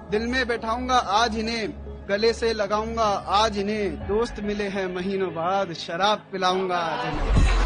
दिल में बैठाऊंगा आज इन्हें, गले से लगाऊंगा आज इन्हें, दोस्त मिले हैं महीनों बाद, शराब पिलाऊंगा आज इन्हें।